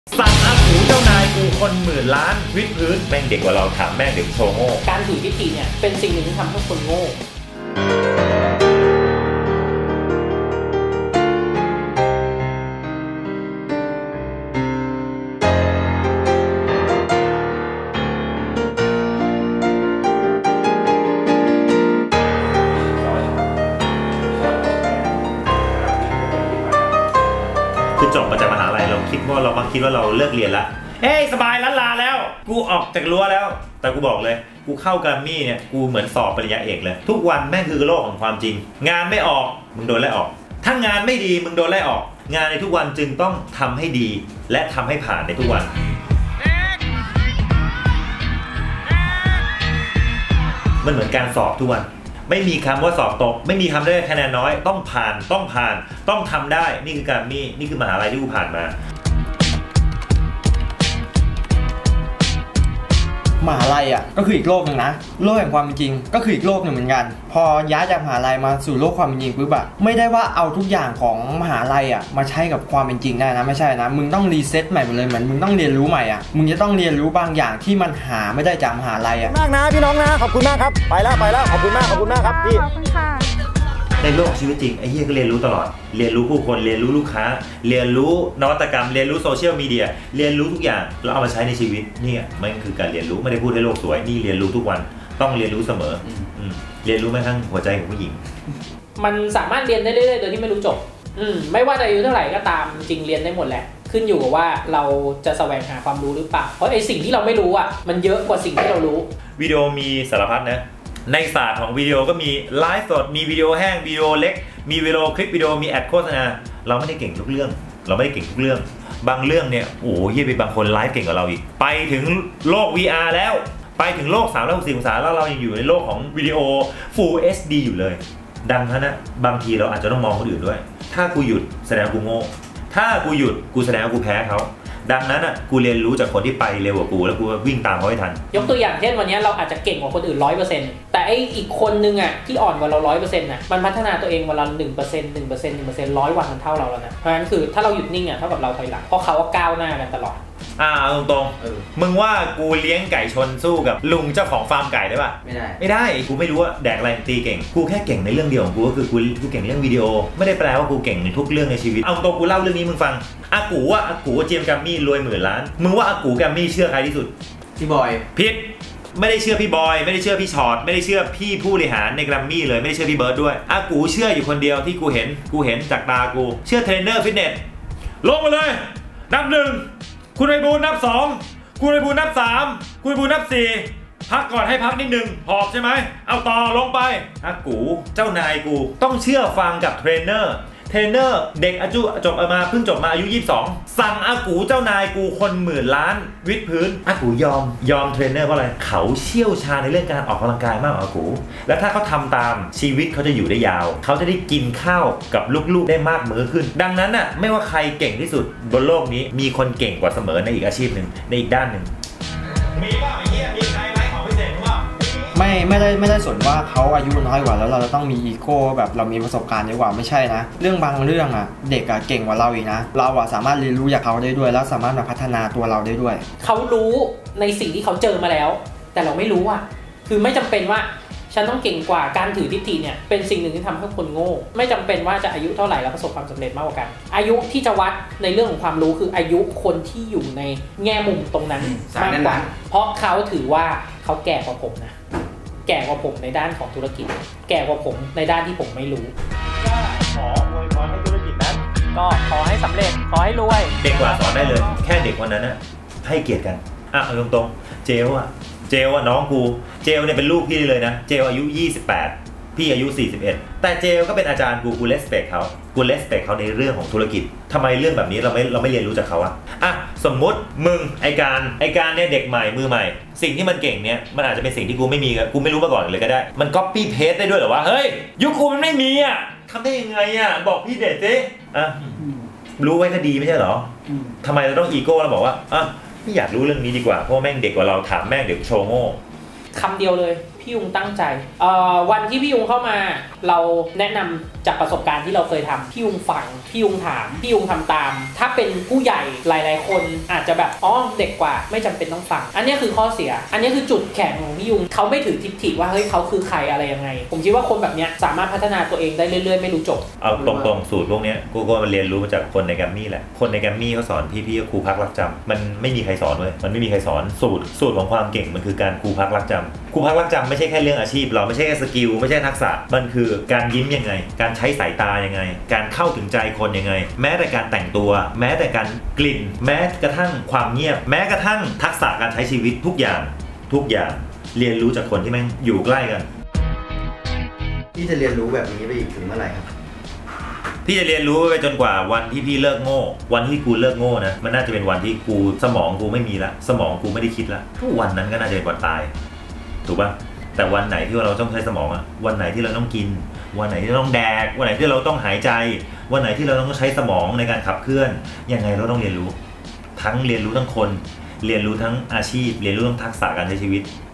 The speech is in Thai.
สั่งอากูเจ้านายกูคนหมื่นล้านวิดพื้นแม่งเด็กกว่าเราถามแม่งเด็กโชว์โง่การถือทิฏฐิเนี่ยเป็นสิ่งหนึ่งที่ทำให้คนโง่คือจบมาจากมหาลัยเราคิดว่าเราเลิกเรียนละเฮ้ยสบายล้านลาแล้วกูออกจากรั้วแล้วแต่กูบอกเลยกูเข้าแกรมมี่เนี่ยกูเหมือนสอบปริญญาเอกเลยทุกวันแม่งคือโลกของความจริงงานไม่ออกมึงโดนไล่ออกถ้างานไม่ดีมึงโดนไล่ออกงานในทุกวันจึงต้องทำให้ดีและทำให้ผ่านในทุกวันมันเหมือนการสอบทุกวันไม่มีคำว่าสอบตกไม่มีคำได้คะแนนน้อยต้องผ่านต้องทำได้นี่คือการนี่คือมหาลัยที่กูผ่านมามหาลัยอ่ะก็คืออีกโลกหนึ่งนะโลกแห่งความเป็นจริงก็คืออีกโลกหนึ่งเหมือนกันพอย้ายจากมหาลัยมาสู่โลกความเป็นจริงปุ๊บอะไม่ได้ว่าเอาทุกอย่างของมหาลัยอ่ะมาใช้กับความเป็นจริงได้นะไม่ใช่นะมึงต้องรีเซ็ตใหม่หมดเลยเหมือนมึงต้องเรียนรู้ใหม่อ่ะมึงจะต้องเรียนรู้บางอย่างที่มันหาไม่ได้จากมหาลัยอ่ะมากนะพี่น้องนะขอบคุณมากครับไปแล้วขอบคุณมากครับพี่ขอบคุณค่ะในโลกชีวิตจริงไอ้เหี้ยก็เรียนรู้ตลอดเรียนรู้ผู้คนเรียนรู้ลูกค้าเรียนรู้นวัตกรรมเรียนรู้โซเชียลมีเดียเรียนรู้ทุกอย่างแล้วเอามาใช้ในชีวิตนี่มันคือการเรียนรู้ไม่ได้พูดให้โลกสวยนี่เรียนรู้ทุกวันต้องเรียนรู้เสมอเรียนรู้แม้กระทั่งหัวใจของผู้หญิงมันสามารถเรียนได้เรื่อยๆโดยที่ไม่รู้จบไม่ว่าจะอายุเท่าไหร่ก็ตามจริงเรียนได้หมดแหละขึ้นอยู่กับว่าเราจะแสวงหาความรู้หรือเปล่าเพราะไอ้สิ่งที่เราไม่รู้อ่ะมันเยอะกว่าสิ่งที่เรารู้วิดีโอมีสารพัดนะในศาสตร์ของวิดีโอก็มีไลฟ์สดมีวิดีโอแห้งวิดีโอเล็กมีวิดีโอคลิปวิดีโอมีแอดโฆษณาเราไม่ได้เก่งทุกเรื่องบางเรื่องเนี่ยโอ้ยไปบางคนไลฟ์เก่งกว่าเราอีกไปถึงโลก VR แล้วไปถึงโลก360องศาแล้วเรายังอยู่ในโลกของวิดีโอ Full HD อยู่เลยดังนั้นนะบางทีเราอาจจะต้องมองคนอื่นด้วยถ้ากูหยุดแสดงกูโง่ถ้ากูหยุดกูแสดงว่ากูแพ้เขาดังนั้นอ่ะกูเรียนรู้จากคนที่ไปเร็วกว่ากูแล้วกูวิ่งตามเขาให้ทันยกตัวอย่างเช่นวันนี้เราอาจจะเก่งกว่าคนอื่น 100% แต่ไออีกคนนึงอ่ะที่อ่อนกว่าเรา 100% น่ะมันพัฒนาตัวเองวันละ 1% 100 วันมันเท่าเราแล้วนะเพราะฉะนั้นคือถ้าเราหยุดนิ่งอ่ะเท่ากับเราถอยหลังเพราะเขาก็ก้าวหน้ากันตลอดตรงมึงว่ากูเลี้ยงไก่ชนสู้กับลุงเจ้าของฟาร์มไก่ได้ป่ะไม่ได้กูไม่รู้ว่าแดกอะไรตีเก่งกูแค่เก่งในเรื่องเดียวของกูก็คือกูเก่งในเรื่องวิดีโอไม่ได้แปลว่ากูเก่งในทุกเรื่องในชีวิตเอาตรงกูเล่าเรื่องนี้มึงฟังอากูเจียมแกรมมี่รวยหมื่นล้านมึงว่าอากูแกรมมี่เชื่อใครที่สุดพี่บอยผิดไม่ได้เชื่อพี่บอยไม่ได้เชื่อพี่ชอตไม่ได้เชื่อพี่ผู้บริหารในแกรมมี่เลยไม่ได้เชื่อพี่เบิร์ดด้วยอากูเชื่ออยู่คนเดียวที่กูเห็นจากตากูเชื่อเทรนเนอร์ฟิตเนสลงมาเลยนับ1คุณไพบูลย์นับ2คุณไพบูลย์นับ3คุณไพบูลย์นับ4พักก่อนให้พักนิดนึงหอบใช่ไหมเอาต่อลงไปอากูเจ้านายกูต้องเชื่อฟังกับเทรนเนอร์เด็กจบมาเพิ่งจบมาอายุ22สั่งอากูเจ้านายกูคนหมื่นล้านวิดพื้นอากูยอมเทรนเนอร์เพราะอะไรเขาเชี่ยวชาญในเรื่องการออกกำลังกายมากกว่าอากูและถ้าเขาทำตามชีวิตเขาจะอยู่ได้ยาวเขาจะได้กินข้าวกับลูกๆได้มากมื้อขึ้นดังนั้นน่ะไม่ว่าใครเก่งที่สุดบนโลกนี้มีคนเก่งกว่าเสมอในอีกอาชีพหนึ่งในอีกด้านหนึ่งมีป่ะไอ้เหี้ยมีใครไร้ของพิเศษป่ะไม่ได้สนว่าเขาอายุน้อยกว่าแล้วเราจะต้องมีอีโก้แบบเรามีประสบการณ์เยอะกว่าไม่ใช่นะเรื่องบางเรื่องอ่ะเด็กอ่ะเก่งกว่าเราอีกนะเราอ่ะสามารถเรียนรู้จากเขาได้ด้วยแล้วสามารถมาพัฒนาตัวเราได้ด้วยเขารู้ในสิ่งที่เขาเจอมาแล้วแต่เราไม่รู้อ่ะคือไม่จำเป็นว่าฉันต้องเก่งกว่าการถือทิฏฐิเนี่ยเป็นสิ่งหนึ่งที่ทำให้คนโง่ไม่จำเป็นว่าจะอายุเท่าไหร่แล้วประสบความสำเร็จมากกว่ากันอายุที่จะวัดในเรื่องของความรู้คืออายุคนที่อยู่ในแง่มุมตรงนั้นมากกว่าเพราะเขาถือว่าเขาแก่กว่าผมนะแก่กว่าผมในด้านของธุรกิจแก่กว่าผมในด้านที่ผมไม่รู้ก็ขออวยพรให้ธุรกิจนั้นก็ขอให้สำเร็จขอให้รวยเด็กกว่าสอนได้เลยแค่เด็กวันนั้นนะให้เกียรติกันเอาตรงๆเจลน้องกูเจลเนี่ยเป็นลูกพี่เลยนะเจลอายุ28พี่อายุ41แต่เจลก็เป็นอาจารย์กูเลสเปคเขาในเรื่องของธุรกิจทำไมเรื่องแบบนี้เราไม่เรียนรู้จากเขาอะสมมติมึงไอการเนี่ยเด็กใหม่มือใหม่สิ่งที่มันเก่งเนี่ยมันอาจจะเป็นสิ่งที่กูไม่มีกูไม่รู้มาก่อนเลยก็ได้มันก๊อปปี้เพสได้ด้วยเหรอวะเฮ้ยยุคกูมันไม่มีอะทำได้ยังไงอะบอกพี่เด็ดสิรู้ไว้ก็ดีไม่ใช่เหรอทำไมเราต้องอีโก้แล้วบอกว่าไม่อยากรู้เรื่องนี้ดีกว่าเพราะแม่งเด็กกว่าเราถามแม่งเด็กโชว์โง่คำเดียวเลยพี่ยุงตั้งใจวันที่พี่ยุงเข้ามาเราแนะนำจากประสบการณ์ที่เราเคยทำพี่ยุงฟังพี่ยุงถามพี่ยุงทำตามถ้าเป็นผู้ใหญ่หลายๆคนอาจจะแบบเด็กกว่าไม่จำเป็นต้องฟังอันนี้คือข้อเสียอันนี้คือจุดแข็งของพี่ยุงเขาไม่ถือทิฏฐิว่าเฮ้ยเขาคือใครอะไรยังไงผมคิดว่าคนแบบนี้สามารถพัฒนาตัวเองได้เรื่อยๆไม่รู้จบเอาตรงๆสูตรพวกนี้กูก็มาเรียนรู้มาจากคนในแกรมมี่แหละคนในแกรมมี่เขาสอนพี่ๆครูพักรักจำมันไม่มีใครสอนเลยมันไม่มีใครสอนสูตรของความเก่งมันคือการครูพักรักจำครูพักรักจำไม่ใช่แค่เรื่องอาชีพเราไม่ใช่แค่สกิลไม่ใช่ทักษะมันคือการยิ้มยังไงการใช้สายตายังไงการเข้าถึงใจคนยังไงแม้แต่การแต่งตัวแม้แต่การกลิ่นแม้กระทั่งความเงียบแม้กระทั่งทักษะการใช้ชีวิตทุกอย่างเรียนรู้จากคนที่แม่งอยู่ใกล้กันพี่จะเรียนรู้แบบนี้ไปอีกถึงเมื่อไหร่ครับพี่จะเรียนรู้ไปจนกว่าวันที่พี่เลิกโง่วันที่กูเลิกโง่นะมันน่าจะเป็นวันที่กูสมองกูไม่มีละสมองกูไม่ได้คิดละทุกวันนั้นก็น่าจะเป็นวันตายถูกป่ะแต่วันไหนที่เราต้องใช้สมองอะวันไหนที่เราต้องกินวันไหนที่เราต้องแดกวันไหนที่เราต้องหายใจวันไหนที่เราต้องใช้สมองในการขับเคลื่อนยังไงเราต้องเรียนรู้ทั้งเรียนรู้ทั้งคนเรียนรู้ทั้งอาชีพเรียนรู้ทั้งทักษะการใช้ชีวิต